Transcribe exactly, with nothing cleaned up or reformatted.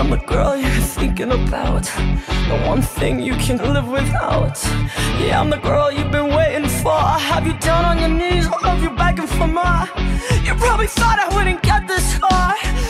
I'm the girl you're thinking about, the one thing you can live without. Yeah, I'm the girl you've been waiting for. I have you down on your knees, I have you begging for more. You probably thought I wouldn't get this far,